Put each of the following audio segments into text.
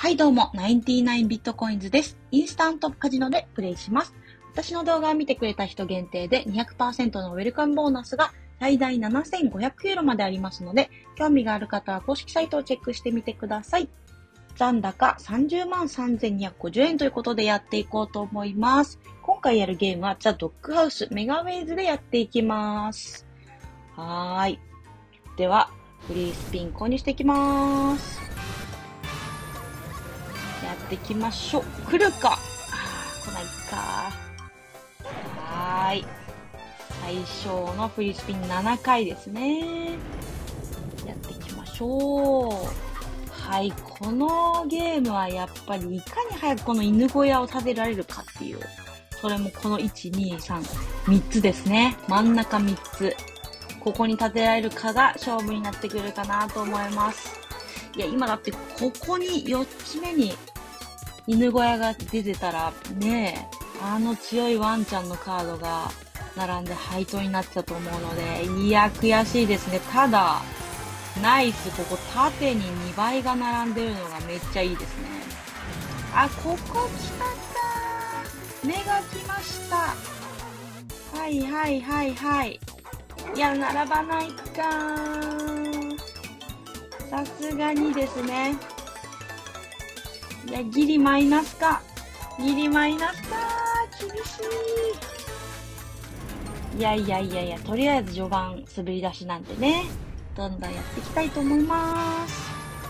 はいどうも、ナインティナインビットコインズです。インスタントカジノでプレイします。私の動画を見てくれた人限定で 200% のウェルカムボーナスが最大7500ユーロまでありますので、興味がある方は公式サイトをチェックしてみてください。残高30万3250円ということでやっていこうと思います。今回やるゲームはザ・ドッグハウスメガウェイズでやっていきます。では、フリースピン購入していきます。やっていきましょう。来るか。来ないか。最小のフリースピン7回ですね。やっていきましょう。このゲームはやっぱりいかに早くこの犬小屋を建てられるかっていう。それもこの1、2、3、3つですね。真ん中3つ。ここに建てられるかが勝負になってくるかなと思います。いや、今だってここに4つ目に犬小屋が出てたらね、強いワンちゃんのカードが並んで配当になってたと思うので、いや、悔しいですね。ただ、ナイス、ここ縦に2倍が並んでるのがめっちゃいいですね。ここ来たかー。目が来ました。いや、並ばないかー。さすがにですね。いや、ギリマイナスか。ギリマイナスかー。厳しい。いや、とりあえず序盤滑り出しなんでね。どんどんやっていきたいと思います。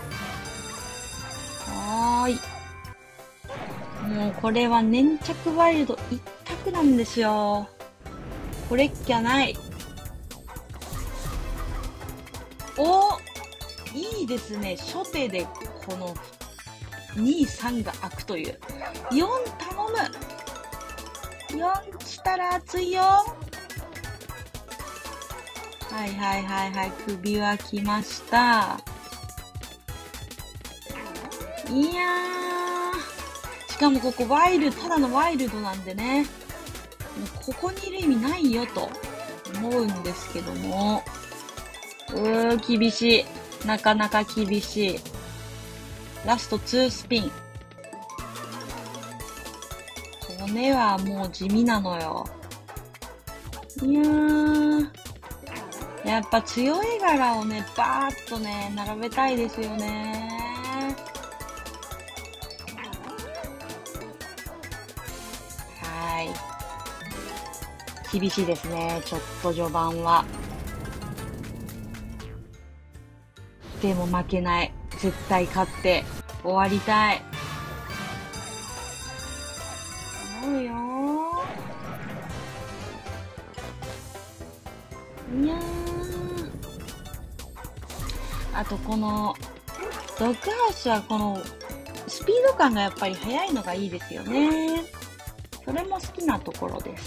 もうこれは粘着ワイルド一択なんですよ。これっきゃない。いいですね。初手でこの2、3が開くという。4頼む。4来たら熱いよ。首は来ました。いやー。しかもここただのワイルドなんでね。もうここにいる意味ないよと思うんですけども。厳しい。なかなか厳しい。ラスト2スピン。骨はもう地味なのよ。いやー。やっぱ強い柄をね、バーッとね、並べたいですよね。厳しいですね。ちょっと序盤は。でも負けない。絶対勝って終わりたい。思うよー。いやー。あとこの、ドッグハウスはこの、スピード感がやっぱり速いのがいいですよね。それも好きなところです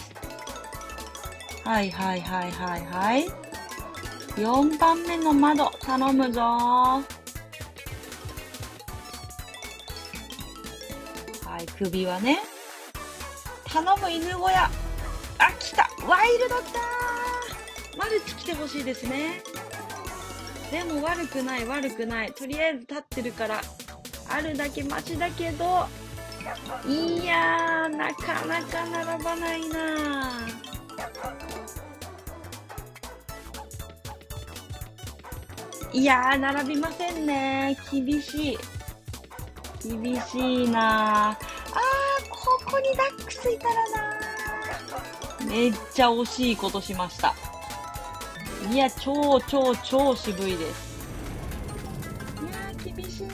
。4番目の窓、頼むぞー。首はね。頼む犬小屋。来た。ワイルド来たー。マルチ来てほしいですね。でも悪くない。とりあえず立ってるから、あるだけ待ちだけど、いやー、なかなか並ばないなー。いやー、並びませんね。厳しいなー。ここにダックスいたらなー。めっちゃ惜しいことしました。いや、超渋いです。いやー、厳しい。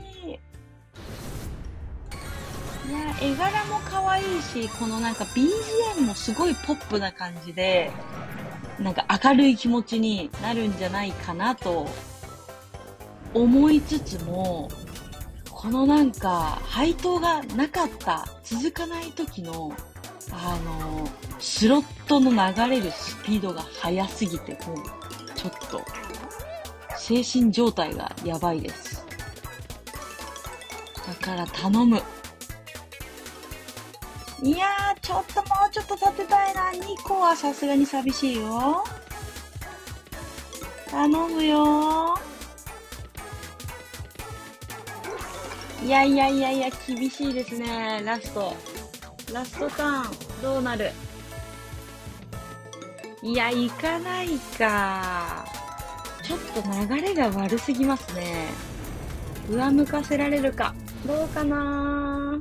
いやー、絵柄も可愛いし、このなんか BGM もすごいポップな感じで、なんか明るい気持ちになるんじゃないかなと思いつつも、このなんか配当がなかった続かない時のスロットの流れるスピードが速すぎて、もうちょっと精神状態がやばいです。だから頼む。いやー、もうちょっと立てたいな。2個はさすがに寂しいよ。頼むよー。 いやいやいやいや、厳しいですね。ラストターン、どうなる？いや、行かないか。ちょっと流れが悪すぎますね。上向かせられるか。どうかな。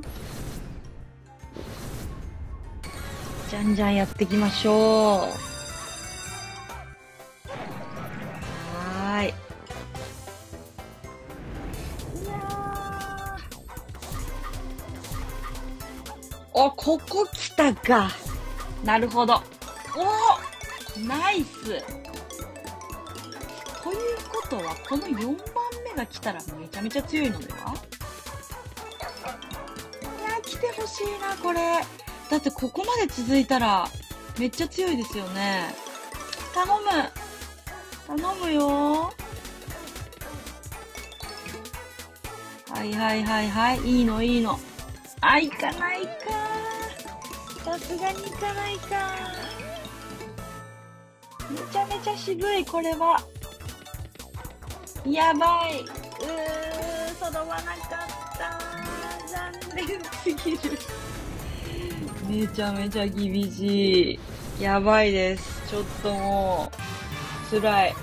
じゃんじゃんやっていきましょう。はーい。いやー。お、ここ来たか。なるほど。おー、ナイス。ということは、この4番目が来たらめちゃめちゃ強いのでは？いや、来てほしいな、これ。だってここまで続いたらめっちゃ強いですよね。頼むよ。はいはいはいはい。いいのいいの。あ、行かないか。さすがに行かないか。めちゃめちゃ渋い、これは。やばい。揃わなかった。残念すぎる。めちゃめちゃ厳しい。やばいです。ちょっともう、辛い。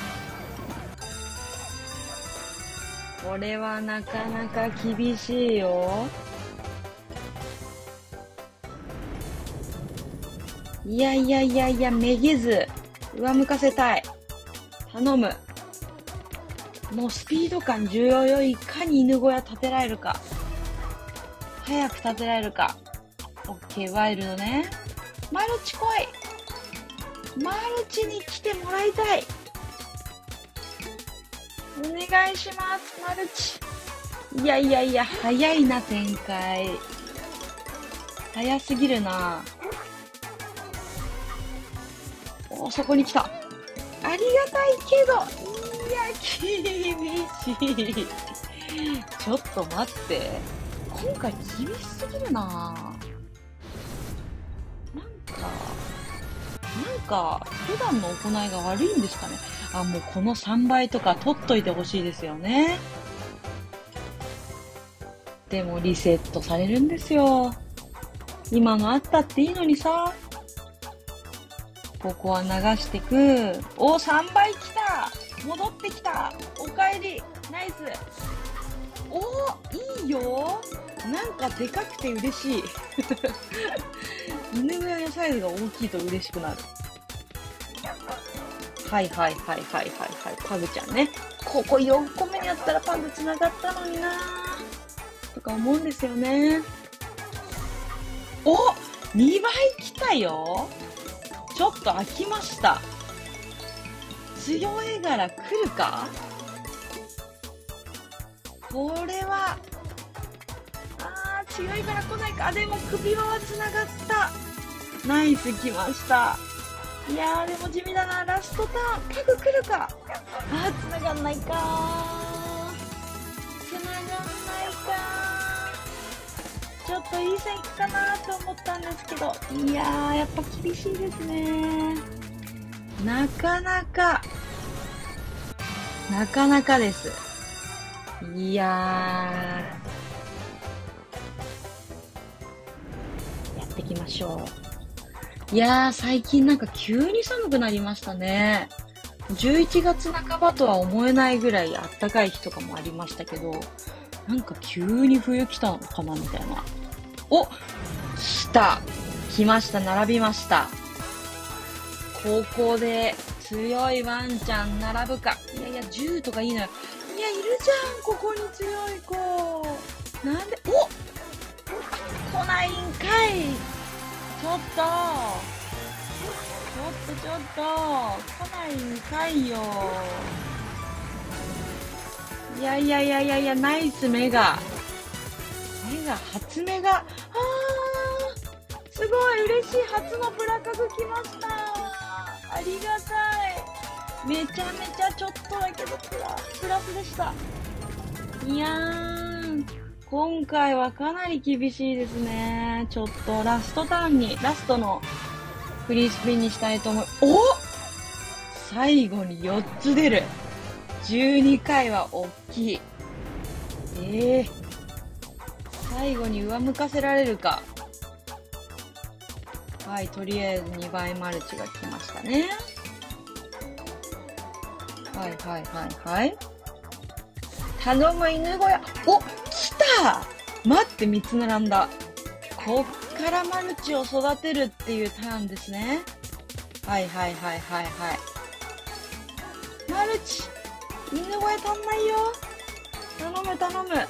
これはなかなか厳しいよ。いやいやいやいや、めげず、上向かせたい。頼む。もうスピード感重要よ。いかに犬小屋立てられるか。早く立てられるか。オッケー、ワイルドね。マルチ来い。マルチに来てもらいたい。お願いします、マルチ。いやいやいや、早いな、展開。早すぎるな。お、そこに来た。ありがたいけど、いや、厳しい。ちょっと待って。今回厳しすぎるな。なんか、普段の行いが悪いんですかね。あ、もうこの3倍とか取っといてほしいですよね。でもリセットされるんですよ。今のあったっていいのにさ。ここは流してく。お、3倍来た。戻ってきた。おかえり。ナイス。お、いいよ。なんかでかくて嬉しい。犬小屋のサイズが大きいと嬉しくなる。はいはいはいはいはいはい。パグちゃんね。ここ4個目にやったらパグ繋がったのになーとか思うんですよね。お、2倍来たよ。ちょっと飽きました。強い柄来るか？これは、強い柄来ないか。でも首輪は繋がった。ナイス来ました。いやーでも地味だな。ラストターン。パグ来るか。繋がんないか。繋がんないか。ちょっといい線いくかなと思ったんですけど。いやーやっぱ厳しいですね。なかなかです。いやー、やっていきましょう。いやー、最近なんか急に寒くなりましたね。11月半ばとは思えないぐらい暖かい日とかもありましたけど、なんか急に冬来たのかなみたいな。お、来ました、並びました。ここで強いワンちゃん並ぶか。いやいや、10とかいいのよ。いや、いるじゃん、ここに強い子。なんで、来ないんかい。ちょっと、来ないんかいよ。いやいやいやいやいや、ナイス初メガ。すごい嬉しい。初のプラカグ来ました。ありがたい。めちゃめちゃちょっとだけどプラスでした。いやー、今回はかなり厳しいですね。ちょっとラストのフリースピンにしたいと思う。最後に4つ出る。12回は大きい。 最後に上向かせられるか。はい、とりあえず2倍マルチが来ましたね。はいはいはいはい。頼む犬小屋。お、来た！待って、3つ並んだ。こっからマルチを育てるっていうターンですね。はいはいはいはいはい。マルチ！犬小屋足んないよ。頼む頼む。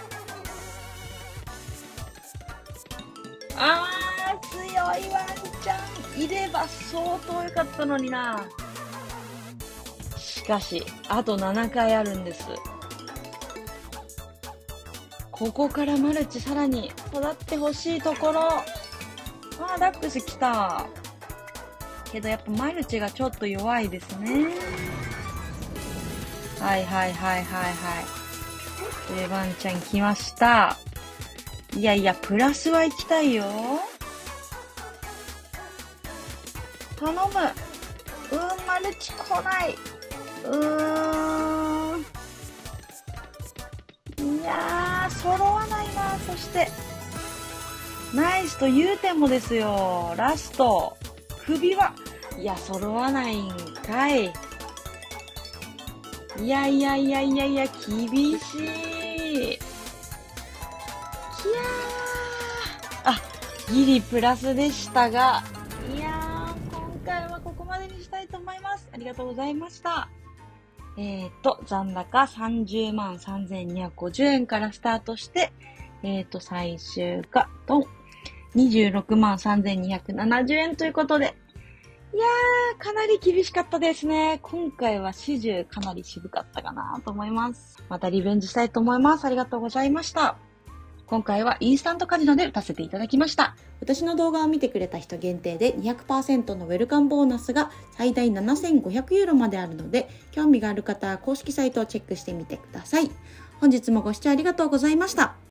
強いワンちゃんいれば相当良かったのにな。しかし、あと7回あるんです。ここからマルチさらに育ってほしいところ。ダックス来た。けどやっぱマルチがちょっと弱いですね。はいはいはいはいはい。ワンちゃん来ました。いやいや、プラスは行きたいよ。頼む。マルチ来ない。いやー、揃わないな。そして、ナイスと言うてもですよ。ラスト。首は、いや、揃わないんかい。いやいやいやいやいや、厳しい。ギリプラスでしたが、いやー、今回はここまでにしたいと思います。ありがとうございました。残高30万3250円からスタートして、最終が、26万3270円ということで、いやー、かなり厳しかったですね。今回は始終かなり渋かったかなと思います。またリベンジしたいと思います。ありがとうございました。今回はインスタントカジノで打たせていただきました。 私の動画を見てくれた人限定で 200% のウェルカムボーナスが最大7500ユーロまであるので、興味がある方は公式サイトをチェックしてみてください。本日もご視聴ありがとうございました。